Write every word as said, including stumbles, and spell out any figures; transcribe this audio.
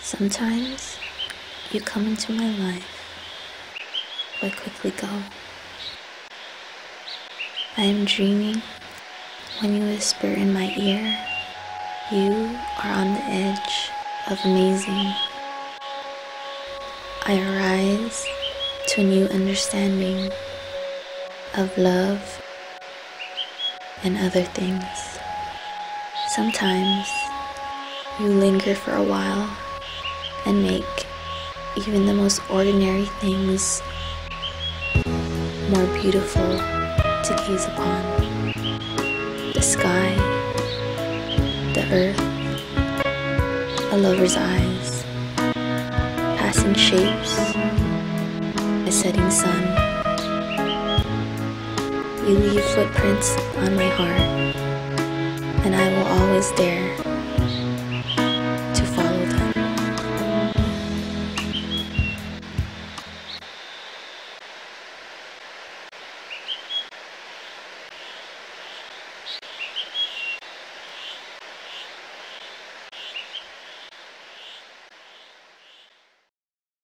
Sometimes you come into my life, but quickly go. I am dreaming when you whisper in my ear, you are on the edge of amazing. I arise to a new understanding of love and other things. Sometimes you linger for a while and make even the most ordinary things more beautiful to gaze upon. The sky, the earth, a lover's eyes, passing shapes, a setting sun. You leave footprints on my heart, and I will always dare